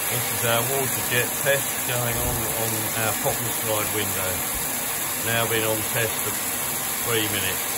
This is our water jet test going on our pop and slide window. Now been on test for 3 minutes.